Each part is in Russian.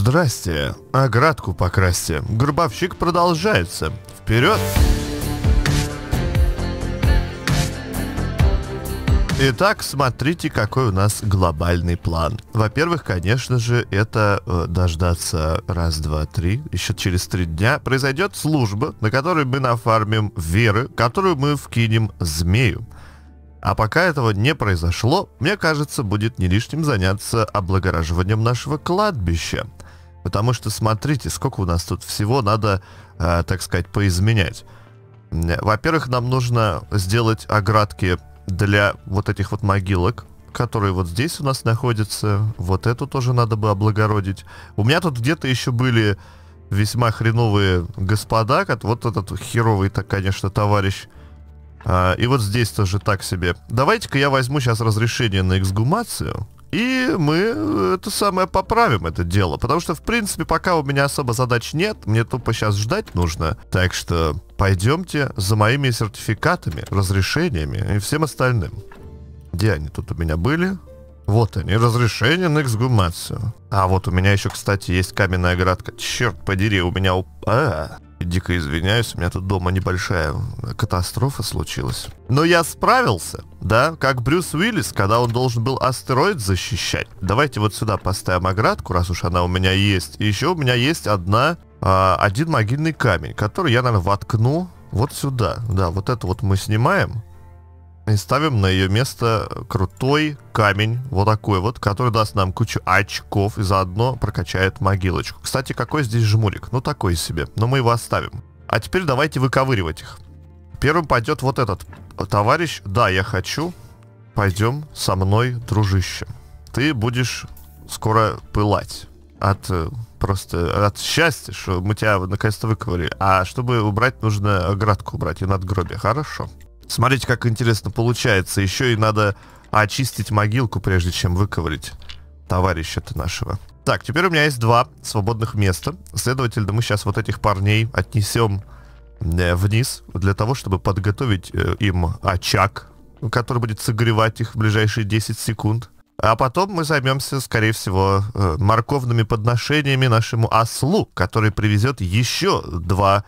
Здрасте, оградку покрасьте. Гробовщик продолжается. Вперед! Итак, смотрите, какой у нас глобальный план. Во-первых, конечно же, это дождаться раз, два, три. Еще через 3 дня произойдет служба, на которой мы нафармим веры, которую мы вкинем змею. А пока этого не произошло, мне кажется, будет не лишним заняться облагораживанием нашего кладбища. Потому что смотрите, сколько у нас тут всего надо, так сказать, поизменять. Во-первых, нам нужно сделать оградки для вот этих вот могилок, которые вот здесь у нас находятся. Вот эту тоже надо бы облагородить. У меня тут где-то еще были весьма хреновые господа, как вот этот херовый-то, конечно, товарищ. И вот здесь тоже так себе. Давайте-ка я возьму сейчас разрешение на эксгумацию, и мы это самое поправим, это дело. Потому что, в принципе, пока у меня особо задач нет, мне тупо сейчас ждать нужно. Так что пойдемте за моими сертификатами, разрешениями и всем остальным. Где они тут у меня были? Вот они, разрешение на эксгумацию. А вот у меня еще, кстати, есть каменная оградка. Черт подери, у меня... Дико извиняюсь, у меня тут дома небольшая катастрофа случилась. Но я справился, да, как Брюс Уиллис, когда он должен был астероид защищать. Давайте вот сюда поставим оградку, раз уж она у меня есть. И еще у меня есть один могильный камень, который я, наверное, воткну вот сюда. Да, вот это вот мы снимаем и ставим на ее место крутой камень, вот такой вот, который даст нам кучу очков и заодно прокачает могилочку. Кстати, какой здесь жмурик? Ну, такой себе, но мы его оставим. А теперь давайте выковыривать их. Первым пойдет вот этот товарищ. Да, я хочу. Пойдем со мной, дружище. Ты будешь скоро пылать просто от счастья, что мы тебя наконец-то выковырили. А чтобы убрать, нужно оградку убрать и надгробие. Хорошо. Смотрите, как интересно получается. Еще и надо очистить могилку, прежде чем выковырить товарища-то нашего. Так, теперь у меня есть 2 свободных места. Следовательно, мы сейчас вот этих парней отнесем вниз, для того, чтобы подготовить им очаг, который будет согревать их в ближайшие 10 секунд. А потом мы займемся, скорее всего, морковными подношениями нашему ослу, который привезет еще 2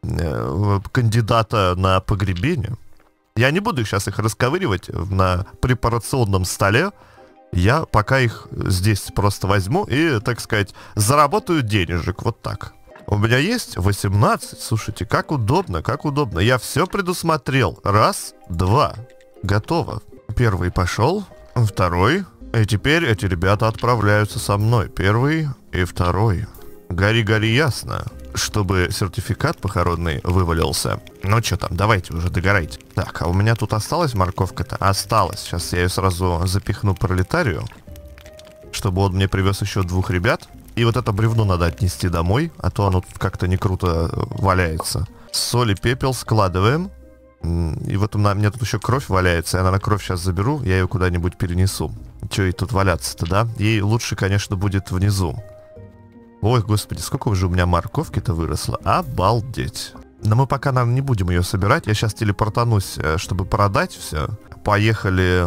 кандидата на погребение. Я не буду сейчас их расковыривать на препарационном столе. Я пока их здесь просто возьму и, так сказать, заработаю денежек. Вот так. У меня есть 18. Слушайте, как удобно, как удобно. Я все предусмотрел. 1, 2. Готово. Первый пошел. 2. И теперь эти ребята отправляются со мной. 1 и 2. Гори-гори ясно. Чтобы сертификат похоронный вывалился. Ну что там, давайте уже догорайте. Так, а у меня тут осталась морковка-то? Осталась. Сейчас я ее сразу запихну пролетарию, чтобы он мне привез еще 2 ребят. И вот это бревно надо отнести домой, а то оно тут как-то не круто валяется. Соль и пепел складываем. И вот у меня тут еще кровь валяется. Я, наверное, кровь сейчас заберу, я ее куда-нибудь перенесу. Че ей тут валяться-то, да? Ей лучше, конечно, будет внизу. Ой, господи, сколько уже у меня морковки-то выросло. Обалдеть. Но мы пока, наверное, не будем ее собирать. Я сейчас телепортанусь, чтобы продать все. Поехали,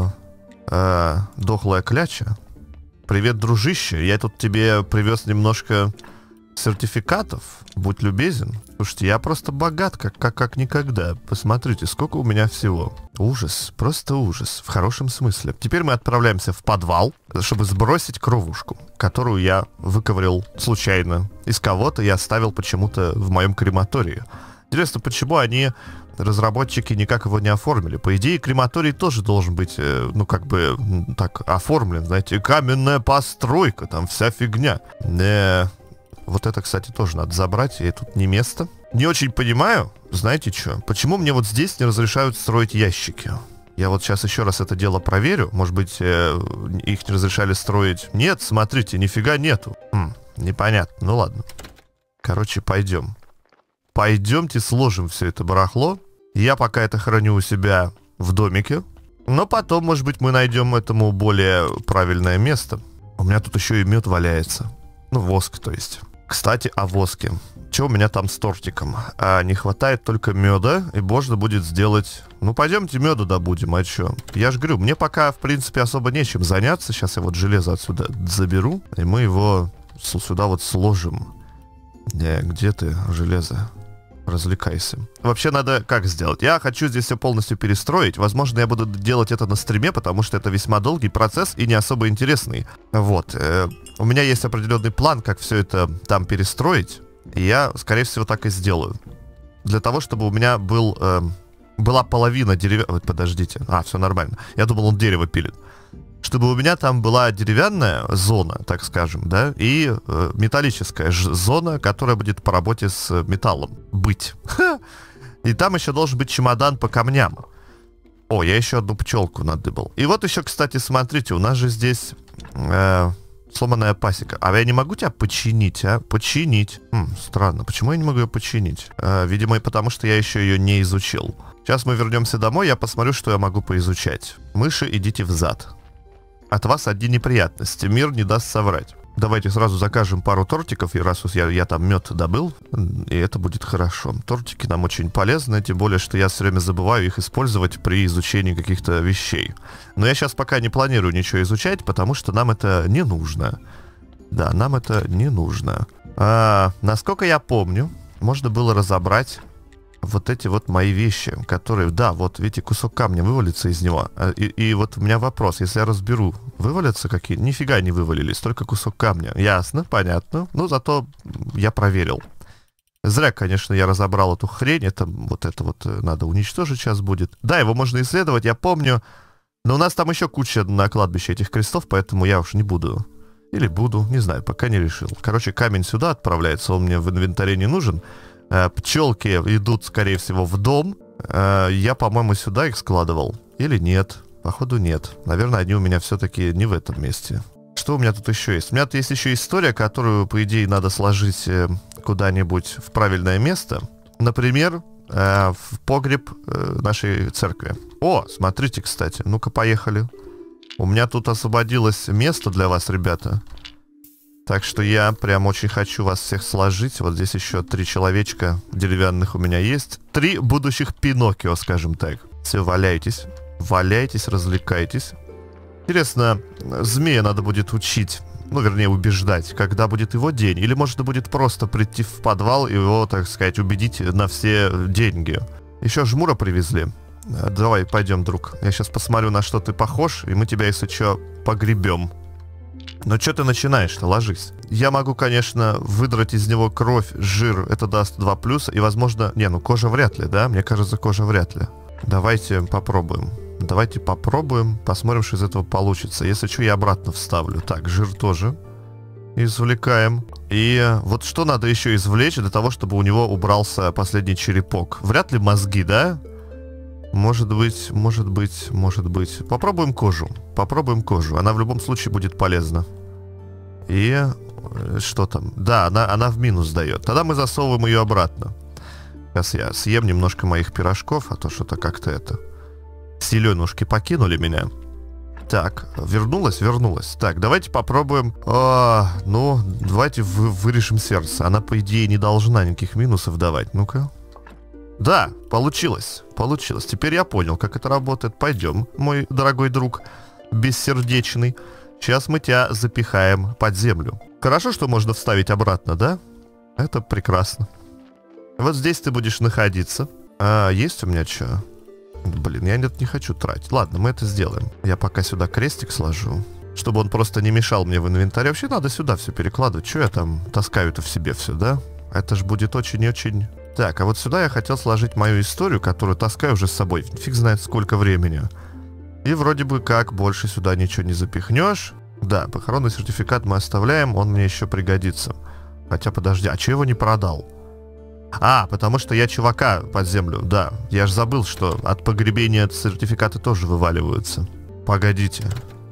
дохлая кляча. Привет, дружище. Я тут тебе привез немножко сертификатов. Будь любезен. Слушайте, я просто богат, как никогда. Посмотрите, сколько у меня всего. Ужас, просто ужас. В хорошем смысле. Теперь мы отправляемся в подвал, чтобы сбросить кровушку, которую я выковырил случайно. Из кого-то я оставил почему-то в моем крематории. Интересно, почему они, разработчики, никак его не оформили? По идее, крематорий тоже должен быть, ну, как бы, так, оформлен, знаете. Каменная постройка, там вся фигня. Вот это, кстати, тоже надо забрать, и тут не место. Не очень понимаю, знаете что, почему мне вот здесь не разрешают строить ящики? Я вот сейчас еще раз это дело проверю. Может быть, их не разрешали строить? Нет, смотрите, нифига нету. Непонятно, ну ладно. Короче, пойдем. Пойдемте сложим все это барахло. Я пока это храню у себя в домике. Но потом, может быть, мы найдем этому более правильное место. У меня тут еще и мед валяется. Ну, воск, то есть. Кстати, о воске. Что у меня там с тортиком? Не хватает только меда, и можно будет сделать... Ну, пойдемте меду добудем, а что? Я же говорю, мне пока, в принципе, особо нечем заняться. Сейчас я вот железо отсюда заберу, и мы его сюда вот сложим. Где ты, железо? Развлекайся. Вообще надо как сделать? Я хочу здесь все полностью перестроить. Возможно, я буду делать это на стриме, потому что это весьма долгий процесс и не особо интересный. Вот. У меня есть определенный план, как все это там перестроить. И я, скорее всего, так и сделаю. Для того, чтобы у меня была половина деревья... Подождите. Все нормально. Я думал, он дерево пилит. Чтобы у меня там была деревянная зона, так скажем, да, и металлическая зона, которая будет по работе с металлом быть. И там еще должен быть чемодан по камням. О, я еще одну пчелку надыбал. И вот еще, кстати, смотрите, у нас же здесь сломанная пасека. А я не могу тебя починить, а? Починить. Странно, почему я не могу ее починить? Видимо, потому что я еще ее не изучил. Сейчас мы вернемся домой, я посмотрю, что я могу поизучать. Мыши, идите взад. От вас одни неприятности. Мир не даст соврать. Давайте сразу закажем пару тортиков, и раз уж я там мед добыл, и это будет хорошо. Тортики нам очень полезны, тем более, что я все время забываю их использовать при изучении каких-то вещей. Но я сейчас пока не планирую ничего изучать, потому что нам это не нужно. Да, нам это не нужно. Насколько я помню, можно было разобрать вот эти вот мои вещи, которые, да, вот видите, кусок камня вывалится из него. И вот у меня вопрос, если я разберу, вывалятся какие? Нифига не вывалились, только кусок камня. Ясно, понятно. Ну, зато я проверил. Зря, конечно, я разобрал эту хрень. Это вот надо уничтожить сейчас будет. Да, его можно исследовать, я помню. Но у нас там еще куча на кладбище этих крестов, поэтому я уж не буду. Или буду, не знаю, пока не решил. Короче, камень сюда отправляется, он мне в инвентаре не нужен. Пчелки идут, скорее всего, в дом. Я, по-моему, сюда их складывал. Или нет? Походу, нет. Наверное, они у меня все-таки не в этом месте. Что у меня тут еще есть? У меня тут есть еще история, которую, по идее, надо сложить куда-нибудь в правильное место. Например, в погреб нашей церкви. О, смотрите, кстати. Ну-ка, поехали. У меня тут освободилось место для вас, ребята. Так что я прям очень хочу вас всех сложить. Вот здесь еще 3 человечка деревянных у меня есть. 3 будущих Пиноккио, скажем так. Все, валяйтесь. Валяйтесь, развлекайтесь. Интересно, змея надо будет учить. Ну, вернее, убеждать, когда будет его день. Или, может, будет просто прийти в подвал и его, так сказать, убедить на все деньги. Еще жмура привезли. Давай, пойдем, друг. Я сейчас посмотрю, на что ты похож, и мы тебя, если что, погребем. Но что ты начинаешь-то? Ложись. Я могу, конечно, выдрать из него кровь, жир. Это даст 2 плюса. И, возможно... Не, ну кожа вряд ли, да? Мне кажется, кожа вряд ли. Давайте попробуем. Давайте попробуем. Посмотрим, что из этого получится. Если что, я обратно вставлю. Так, жир тоже извлекаем. И вот что надо еще извлечь для того, чтобы у него убрался последний черепок? Вряд ли мозги, да? Может быть. Попробуем кожу. Попробуем кожу. Она в любом случае будет полезна. И что там? Да, она в минус дает. Тогда мы засовываем ее обратно. Сейчас я съем немножко моих пирожков, а то что-то как-то это... Селенушки покинули меня. Так, вернулась. Так, давайте попробуем... ну, давайте вырежем сердце. Она, по идее, не должна никаких минусов давать. Ну-ка. Да, получилось. Теперь я понял, как это работает. Пойдем, мой дорогой друг, бессердечный. Сейчас мы тебя запихаем под землю. Хорошо, что можно вставить обратно, да? Это прекрасно. Вот здесь ты будешь находиться. Есть у меня что? Блин, я не хочу тратить. Ладно, мы это сделаем. Я пока сюда крестик сложу, чтобы он просто не мешал мне в инвентаре. Вообще надо сюда все перекладывать. Что я там таскаю-то в себе все, да? Это ж будет очень-очень... Так, а вот сюда я хотел сложить мою историю, которую таскаю уже с собой. Фиг знает сколько времени. И вроде бы как больше сюда ничего не запихнешь. Да, похоронный сертификат мы оставляем, он мне еще пригодится. Хотя, подожди, а че его не продал? Потому что я чувака под землю, да. Я же забыл, что от погребения сертификаты тоже вываливаются. Погодите.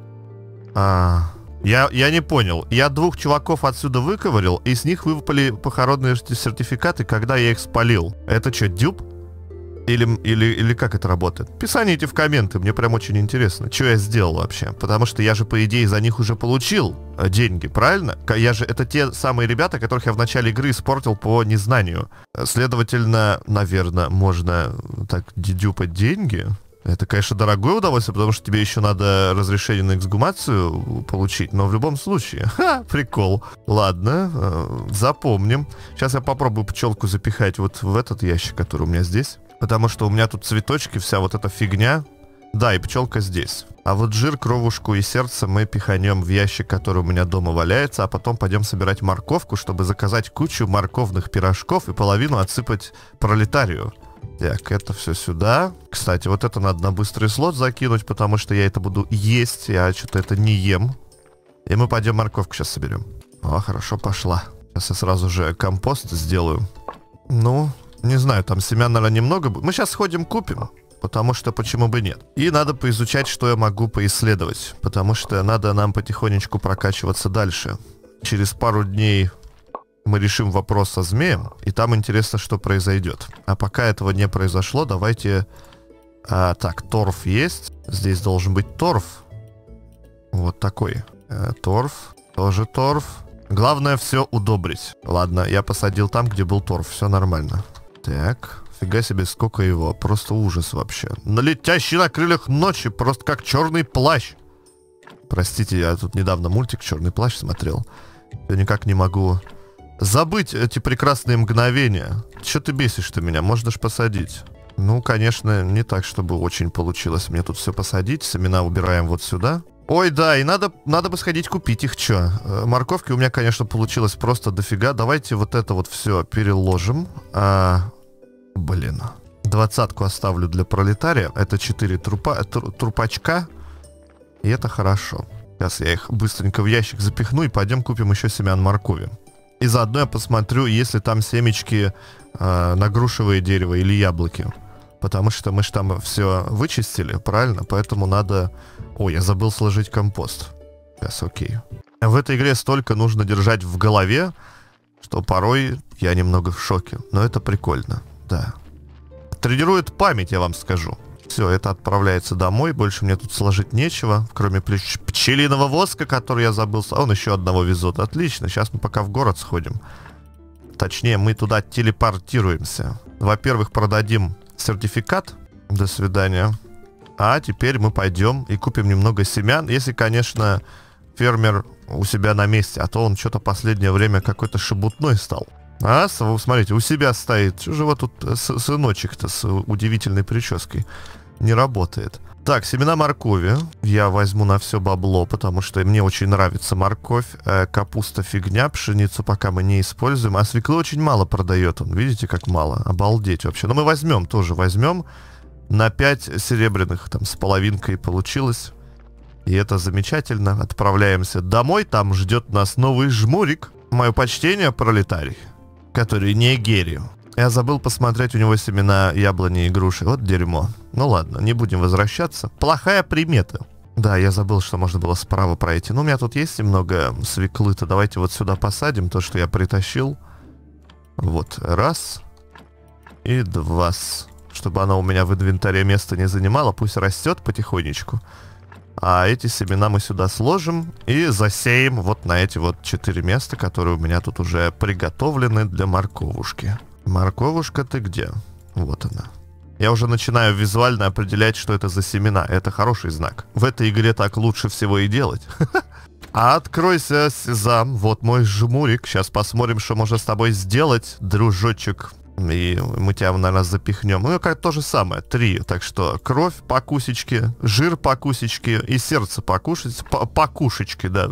Я не понял. Я 2 чуваков отсюда выковырил, и с них выпали похоронные сертификаты, когда я их спалил. Это что, дюб? Или как это работает? Писаните в комменты, мне прям очень интересно, что я сделал вообще. Потому что я же, по идее, за них уже получил деньги, правильно? Это те самые ребята, которых я в начале игры испортил по незнанию. Следовательно, наверное, можно так дедюпать деньги. Это, конечно, дорогое удовольствие, потому что тебе еще надо разрешение на эксгумацию получить, но в любом случае, прикол. Ладно, запомним. Сейчас я попробую пчелку запихать вот в этот ящик, который у меня здесь, потому что у меня тут цветочки, вся вот эта фигня. Да, и пчелка здесь. А вот жир, кровушку и сердце мы пиханем в ящик, который у меня дома валяется, а потом пойдем собирать морковку, чтобы заказать кучу морковных пирожков и половину отсыпать пролетарию. Так, это все сюда. Кстати, вот это надо на быстрый слот закинуть, потому что я это буду есть, я что-то это не ем. И мы пойдем морковку сейчас соберем. О, хорошо, пошла. Сейчас я сразу же компост сделаю. Ну, не знаю, там семян, наверное, немного. Мы сейчас сходим купим, потому что почему бы нет. И надо поизучать, что я могу поисследовать, потому что надо нам потихонечку прокачиваться дальше. Через пару дней мы решим вопрос со змеем, и там интересно, что произойдет. А пока этого не произошло, давайте... так, торф есть. Здесь должен быть торф. Вот такой. Торф. Тоже торф. Главное все удобрить. Ладно, я посадил там, где был торф. Все нормально. Так, фига себе, сколько его. Просто ужас вообще. Летящий на крыльях ночи, просто как черный плащ. Простите, я тут недавно мультик «Черный плащ» смотрел. Я никак не могу... забыть эти прекрасные мгновения. Че ты бесишь-то меня? Можно ж посадить. Ну, конечно, не так, чтобы очень получилось мне тут все посадить. Семена убираем вот сюда. Ой, да, и надо бы сходить купить их, чё. Морковки у меня, конечно, получилось просто дофига. Давайте вот это вот все переложим. Блин. 20-ку оставлю для пролетария. Это 4 трупачка. И это хорошо. Сейчас я их быстренько в ящик запихну и пойдем купим еще семян моркови. И заодно я посмотрю, есть ли там семечки на грушевое дерево или яблоки. Потому что мы же там все вычистили, правильно? Поэтому надо... Ой, я забыл сложить компост. Сейчас, окей. В этой игре столько нужно держать в голове, что порой я немного в шоке. Но это прикольно, да. Тренирует память, я вам скажу. Все, это отправляется домой. Больше мне тут сложить нечего, кроме пчелиного воска, который я забыл. Он еще одного везут. Отлично. Сейчас мы пока в город сходим. Точнее, мы туда телепортируемся. Во-первых, продадим сертификат. До свидания. А теперь мы пойдем и купим немного семян. Если, конечно, фермер у себя на месте. А то он что-то последнее время какой-то шебутной стал. А, смотрите, у себя стоит. Что же вот тут сыночек-то с удивительной прической? Не работает. Так, семена моркови я возьму на все бабло, потому что мне очень нравится морковь. Капуста фигня, пшеницу пока мы не используем. А свеклы очень мало продает он. Видите, как мало? Обалдеть вообще. Но мы возьмем, тоже возьмем. На 5 серебряных, там, с половинкой получилось. И это замечательно. Отправляемся домой. Там ждет нас новый жмурик. Мое почтение, пролетарий, который не герию. Я забыл посмотреть у него семена яблони и груши. Вот дерьмо. Ну ладно, не будем возвращаться. Плохая примета. Да, я забыл, что можно было справа пройти. Ну, у меня тут есть немного свеклы-то. Давайте вот сюда посадим то, что я притащил. Вот, раз. И два. Чтобы она у меня в инвентаре место не занимала. Пусть растет потихонечку. А эти семена мы сюда сложим и засеем вот на эти вот 4 места, которые у меня тут уже приготовлены для морковушки. Морковушка, ты где? Вот она. Я уже начинаю визуально определять, что это за семена. Это хороший знак. В этой игре так лучше всего и делать. Откройся, Сезам. Вот мой жмурик. Сейчас посмотрим, что можно с тобой сделать, дружочек. И мы тебя, наверное, запихнем. Ну, как то же самое. 3. Так что кровь по кусечке, жир по кусечке и сердце по кушечке, да.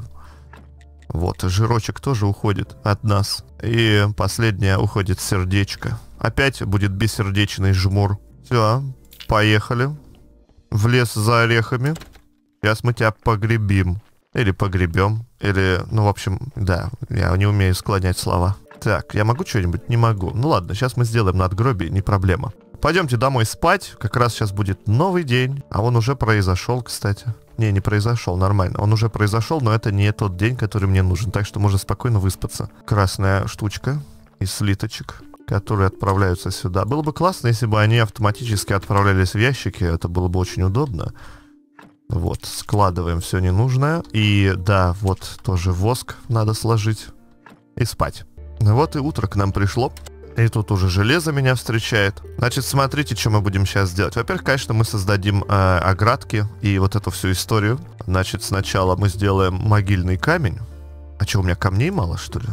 Вот, жирочек тоже уходит от нас. И последнее уходит сердечко. Опять будет бессердечный жмур. Все, поехали. В лес за орехами. Сейчас мы тебя погребим. Или погребем. Или, ну, в общем, да, я не умею склонять слова. Так, я могу что-нибудь? Не могу. Ну ладно, сейчас мы сделаем надгробие, не проблема. Пойдемте домой спать. Как раз сейчас будет новый день. А он уже произошел, кстати. Не произошел, нормально. Он уже произошел, но это не тот день, который мне нужен. Так что можно спокойно выспаться. Красная штучка из слиточек, которые отправляются сюда. Было бы классно, если бы они автоматически отправлялись в ящики. Это было бы очень удобно. Вот, складываем все ненужное. И да, вот тоже воск надо сложить. И спать. Вот и утро к нам пришло. И тут уже железо меня встречает. Значит, смотрите, что мы будем сейчас делать. Во-первых, конечно, мы создадим оградки и вот эту всю историю. Значит, сначала мы сделаем могильный камень. А что, у меня камней мало, что ли?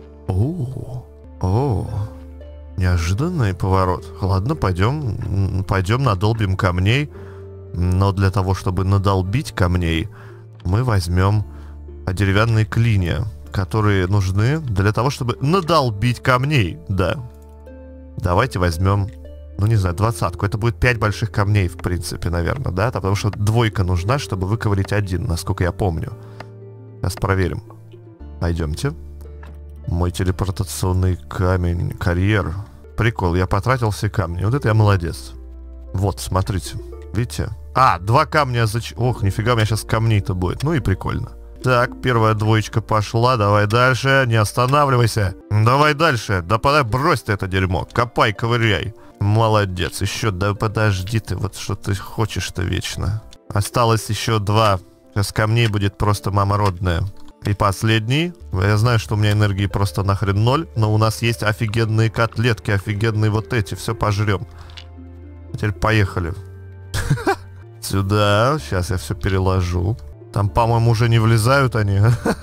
О, неожиданный поворот. Ладно, пойдем надолбим камней. Но для того, чтобы надолбить камней, мы возьмем деревянные клинья, которые нужны для того, чтобы надолбить камней. Да. Давайте возьмем, ну не знаю, 20-ку. Это будет 5 больших камней, в принципе, наверное, да? Потому что двойка нужна, чтобы выковырять один, насколько я помню. Сейчас проверим. Пойдемте. Мой телепортационный камень, карьер. Прикол, я потратил все камни. Вот это я молодец. Вот, смотрите. Видите? 2 камня Ох, нифига, у меня сейчас камней-то будет. Ну и прикольно. Так, первая двоечка пошла. Давай дальше. Не останавливайся. Давай дальше. Да подай, брось ты это дерьмо. Копай, ковыряй. Молодец. Еще, да подожди ты. Вот что ты хочешь-то вечно. Осталось еще 2. Сейчас камней будет просто мама родная. И последний. Я знаю, что у меня энергии просто нахрен 0. Но у нас есть офигенные котлетки. Офигенные вот эти. Все пожрем. Теперь поехали. Сюда. Сейчас я все переложу. Там, по-моему, уже не влезают они.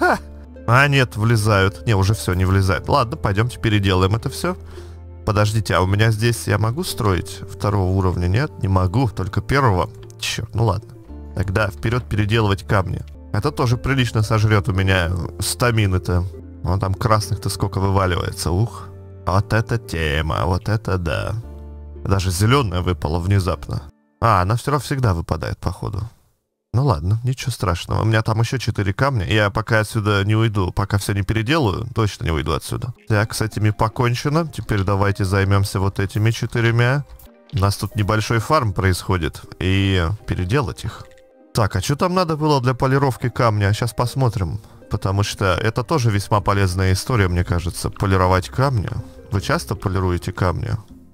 А, нет, влезают. Не, уже все, не влезают. Ладно, пойдемте переделаем это все. Подождите, а у меня здесь я могу строить 2-го уровня? Нет, не могу, только 1-го. Черт, ну ладно. Тогда вперед переделывать камни. Это тоже прилично сожрет у меня стамины-то. Вон там красных-то сколько вываливается. Ух. Вот это тема, вот это да. Даже зеленая выпала внезапно. Она все равно всегда выпадает, походу. Ну ладно, ничего страшного. У меня там еще 4 камня. Я пока отсюда не уйду, пока все не переделаю, точно не уйду отсюда. Так, с этими покончено. Теперь давайте займемся вот этими 4. У нас тут небольшой фарм происходит. И переделать их. Так, а что там надо было для полировки камня? Сейчас посмотрим. Потому что это тоже весьма полезная история, мне кажется. Полировать камни. Вы часто полируете камни?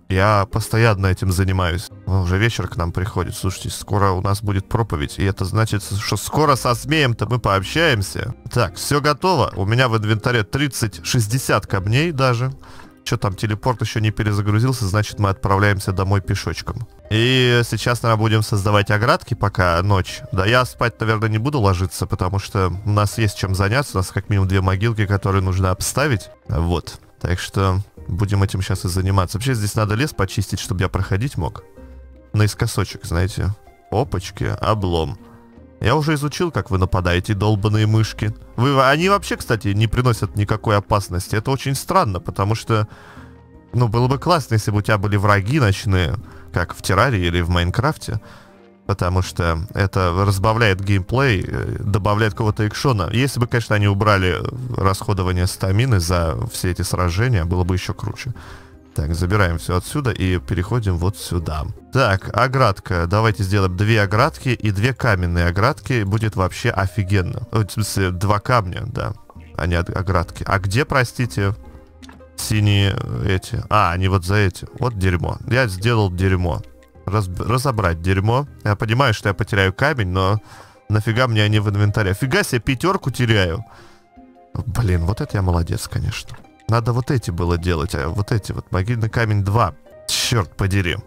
Я постоянно этим занимаюсь. Уже вечер к нам приходит. Слушайте, скоро у нас будет проповедь. И это значит, что скоро со змеем-то мы пообщаемся. Так, все готово. У меня в инвентаре 30-60 камней даже. Что там, телепорт еще не перезагрузился, значит, мы отправляемся домой пешочком. И сейчас, наверное, будем создавать оградки, пока ночь. Да, я спать, наверное, не буду ложиться, потому что у нас есть чем заняться. У нас как минимум 2 могилки, которые нужно обставить. Вот. Так что будем этим сейчас и заниматься. Вообще здесь надо лес почистить, чтобы я проходить мог. Наискосочек, знаете. Опачки, облом. Я уже изучил, как вы нападаете, долбаные мышки. Они вообще, кстати, не приносят никакой опасности. Это очень странно, потому что... Ну, было бы классно, если бы у тебя были враги ночные, как в Террарии или в Майнкрафте. Потому что это разбавляет геймплей, добавляет какого-то экшона. Если бы, конечно, они убрали расходование стамины за все эти сражения, было бы еще круче. Так, забираем все отсюда и переходим вот сюда. Так, оградка. Давайте сделаем 2 оградки и 2 каменные оградки. Будет вообще офигенно. В смысле, 2 камня, да, а не оградки. А где, простите, синие эти? Они вот за эти. Вот дерьмо. Я сделал дерьмо. Разобрать дерьмо. Я понимаю, что я потеряю камень, но нафига мне они в инвентаре? Фига себе 5 теряю. Блин, вот это я молодец, конечно. Надо вот эти было делать, а вот эти вот. Могильный камень 2. Черт подери.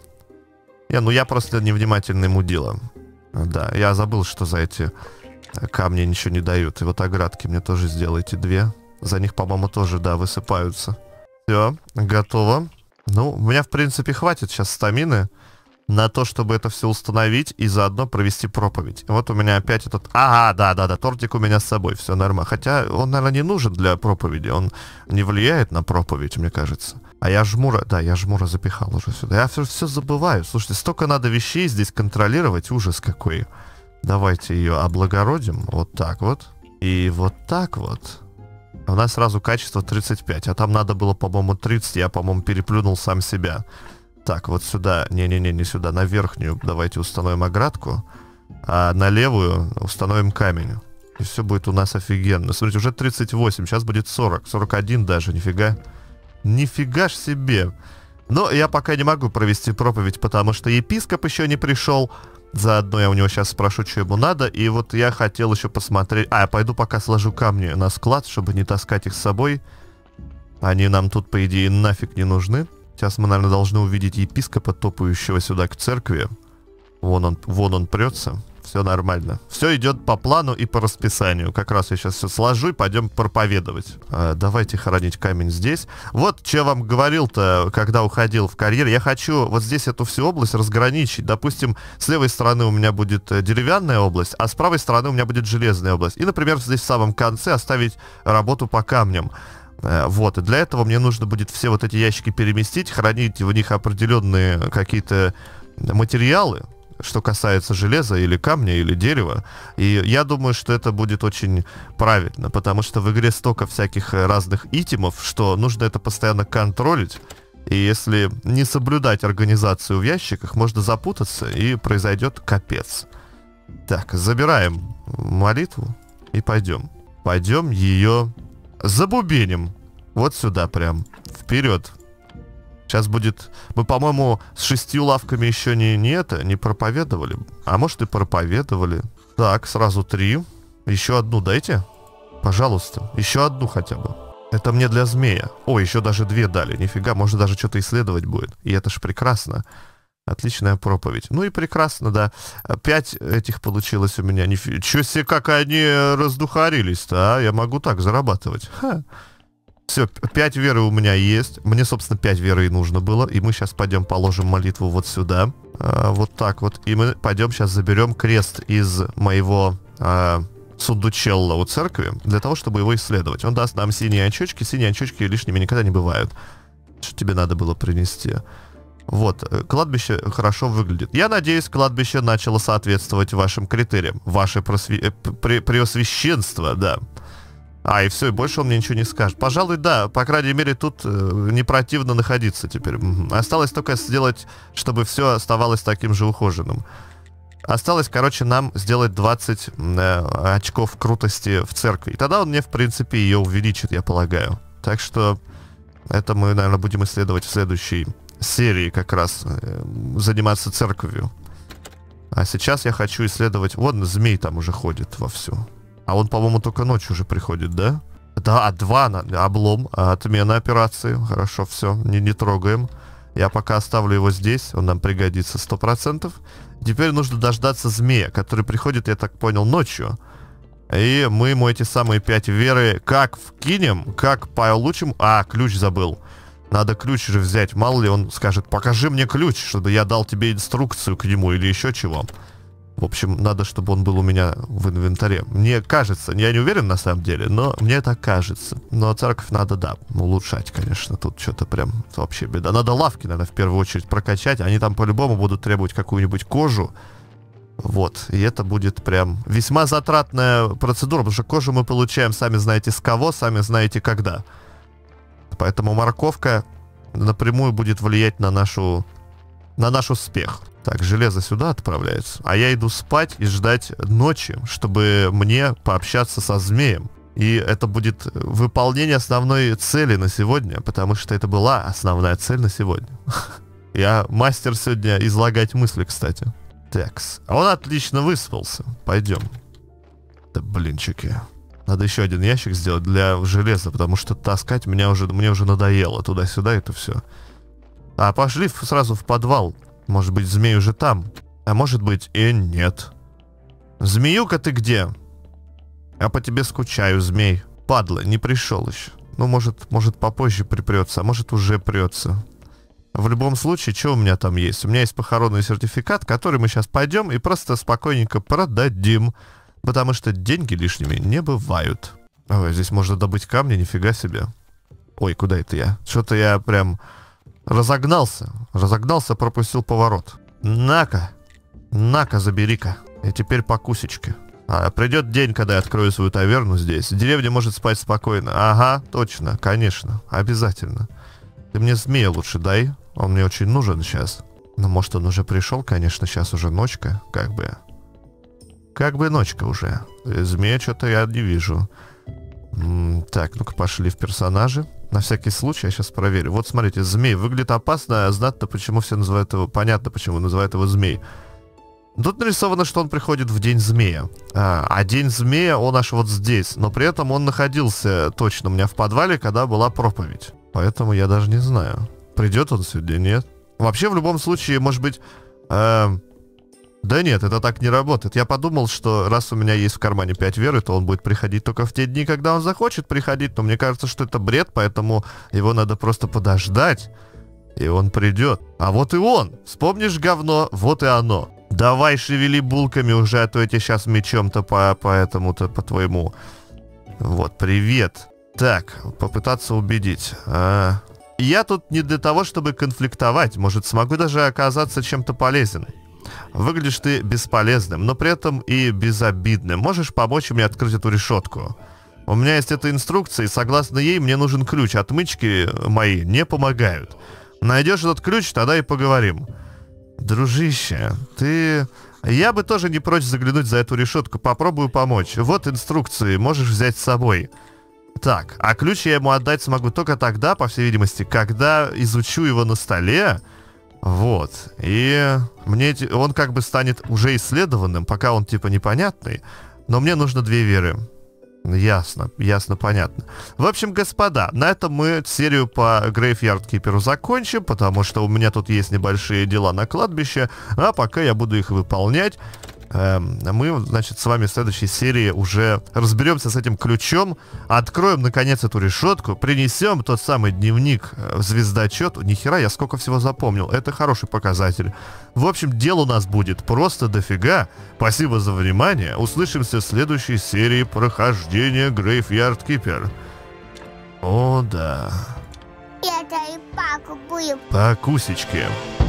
Я просто невнимательный мудила. Да, я забыл, что за эти камни ничего не дают. И вот оградки мне тоже сделайте 2. За них, по-моему, тоже, да, высыпаются. Все, готово. Ну, у меня, в принципе, хватит сейчас стамины на то, чтобы это все установить и заодно провести проповедь. Вот у меня опять этот... да, тортик у меня с собой, все нормально. Хотя он, наверное, не нужен для проповеди, он не влияет на проповедь, мне кажется. А я жмура... Да, я жмура запихал уже сюда. Я все забываю. Слушайте, столько надо вещей здесь контролировать, ужас какой. Давайте ее облагородим, вот так вот. И вот так вот. У нас сразу качество 35, а там надо было, по-моему, 30, я, по-моему, переплюнул сам себя. Так, вот сюда, не сюда, на верхнюю давайте установим оградку, а на левую установим камень. И все будет у нас офигенно. Смотрите, уже 38, сейчас будет 40, 41 даже, нифига. Нифига ж себе. Но я пока не могу провести проповедь, потому что епископ еще не пришел. Заодно я у него сейчас спрошу, что ему надо. И вот я хотел еще посмотреть... я пойду пока сложу камни на склад, чтобы не таскать их с собой. Они нам тут, по идее, нафиг не нужны. Сейчас мы, наверное, должны увидеть епископа, топающего сюда к церкви. Вон он прется. Все нормально. Все идет по плану и по расписанию. Как раз я сейчас все сложу и пойдем проповедовать. Давайте хоронить камень здесь. Вот, что я вам говорил-то, когда уходил в карьер. Я хочу вот здесь эту всю область разграничить. Допустим, с левой стороны у меня будет деревянная область, а с правой стороны у меня будет железная область. И, например, здесь в самом конце оставить работу по камням. Вот, и для этого мне нужно будет все вот эти ящики переместить, хранить в них определенные какие-то материалы, что касается железа или камня или дерева. И я думаю, что это будет очень правильно, потому что в игре столько всяких разных итемов, что нужно это постоянно контролить. И если не соблюдать организацию в ящиках, можно запутаться и произойдет капец. Так, забираем молитву и пойдем. Пойдем ее забубеним. Вот сюда прям. Вперед. Сейчас будет... Мы, по-моему, с 6 лавками еще не проповедовали. А может и проповедовали. Так, сразу 3. Еще одну дайте. Пожалуйста. Еще одну хотя бы. Это мне для змея. О, еще даже 2 дали. Нифига, может даже что-то исследовать будет. И это ж прекрасно. Отличная проповедь. Ну и прекрасно, да. 5 этих получилось у меня. Чё себе, как они раздухарились-то, а? Я могу так зарабатывать. Ха. Все, 5 веры у меня есть. Мне, собственно, 5 веры и нужно было. И мы сейчас пойдем положим молитву вот сюда. Вот так вот. И мы пойдем сейчас заберем крест из моего сундучелла у церкви, для того, чтобы его исследовать. Он даст нам синие очечки. Синие очечки лишними никогда не бывают. Что тебе надо было принести? Вот, кладбище хорошо выглядит. Я надеюсь, кладбище начало соответствовать вашим критериям. Ваше преосвященство, да. И все, и больше он мне ничего не скажет. Пожалуй, да, по крайней мере, тут не противно находиться теперь. Осталось только сделать, чтобы все оставалось таким же ухоженным. Осталось, короче, нам сделать 20 очков крутости в церкви. И тогда он мне, в принципе, ее увеличит, я полагаю. Так что это мы, наверное, будем исследовать в следующей серии как раз, заниматься церковью. А сейчас я хочу исследовать... Вон змей там уже ходит вовсю. А он, по-моему, только ночью уже приходит, да? Да, 2 облом, отмена операции. Хорошо, все, не трогаем. Я пока оставлю его здесь, он нам пригодится 100%. Теперь нужно дождаться змея, который приходит, я так понял, ночью. И мы ему эти самые 5 веры как вкинем, как получим... ключ забыл. Надо ключ же взять. Мало ли он скажет, покажи мне ключ, чтобы я дал тебе инструкцию к нему или еще чего. В общем, надо, чтобы он был у меня в инвентаре. Мне кажется, я не уверен на самом деле, но мне так кажется. Но церковь надо, да, улучшать, конечно. Тут что-то прям вообще беда. Надо лавки, надо в первую очередь прокачать. Они там по-любому будут требовать какую-нибудь кожу. Вот, и это будет прям весьма затратная процедура, потому что кожу мы получаем, сами знаете, с кого, сами знаете, когда. Поэтому морковка напрямую будет влиять на наш успех. Так, железо сюда отправляется. А я иду спать и ждать ночи, чтобы мне пообщаться со змеем. И это будет выполнение основной цели на сегодня, потому что это была основная цель на сегодня. Я мастер сегодня излагать мысли, кстати. Такс. А он отлично выспался. Пойдем. Да блинчики. Надо еще один ящик сделать для железа, потому что таскать мне уже надоело. Туда-сюда это все. Пошли сразу в подвал. Может быть, змей уже там. А может быть и нет. Змеюка, ты где? Я по тебе скучаю, змей. Падла, не пришел еще. Ну, может попозже припрется, а может уже прется. В любом случае, что у меня там есть? У меня есть похоронный сертификат, который мы сейчас пойдем и просто спокойненько продадим. Потому что деньги лишними не бывают. Ой, здесь можно добыть камни, нифига себе. Ой, куда это я? Что-то я прям разогнался. Пропустил поворот. На-ка, забери-ка. И теперь по кусечке. Придет день, когда я открою свою таверну здесь. Деревня может спать спокойно. Ага, точно, конечно, обязательно. Ты мне змея лучше дай. Он мне очень нужен сейчас. Ну, может, он уже пришел, конечно, сейчас уже ночка, как бы ночка уже. Змея что-то я не вижу. Так, ну-ка пошли в персонажи. На всякий случай я сейчас проверю. Вот смотрите, змей выглядит опасно, а знатно, почему все называют его... Понятно, почему называют его змей. Тут нарисовано, что он приходит в День Змея. А День Змея, он аж вот здесь. Но при этом он находился точно у меня в подвале, когда была проповедь. Поэтому я даже не знаю, придет он сегодня, нет. Вообще, в любом случае, может быть... Да нет, это так не работает. Я подумал, что раз у меня есть в кармане 5 веры, то он будет приходить только в те дни, когда он захочет приходить. Но мне кажется, что это бред, поэтому его надо просто подождать, и он придет. А вот и он. Вспомнишь говно, вот и оно. Давай шевели булками уже, а то я тебе сейчас мечом-то по этому-то, по твоему. Вот, привет. Так, попытаться убедить. Я тут не для того, чтобы конфликтовать. Может, смогу даже оказаться чем-то полезен. Выглядишь ты бесполезным, но при этом и безобидным. Можешь помочь мне открыть эту решетку? У меня есть эта инструкция, и согласно ей мне нужен ключ. Отмычки мои не помогают. Найдешь этот ключ, тогда и поговорим. Дружище, ты... Я бы тоже не прочь заглянуть за эту решетку. Попробую помочь. Вот инструкции, можешь взять с собой. Так, а ключ я ему отдать смогу только тогда, по всей видимости, когда изучу его на столе. Вот. И он как бы станет уже исследованным, пока он типа непонятный. Но мне нужно 2 веры. Ясно, понятно. В общем, господа, на этом мы серию по Graveyard Keeper закончим, потому что у меня тут есть небольшие дела на кладбище, а пока я буду их выполнять, мы, значит, с вами в следующей серии уже разберемся с этим ключом, откроем, наконец, эту решетку, принесем тот самый дневник в звездочет. Нихера, я сколько всего запомнил. Это хороший показатель. В общем, дел у нас будет просто дофига. Спасибо за внимание. Услышимся в следующей серии прохождения Graveyard Keeper. О, да. Это и паку будет. По кусечке.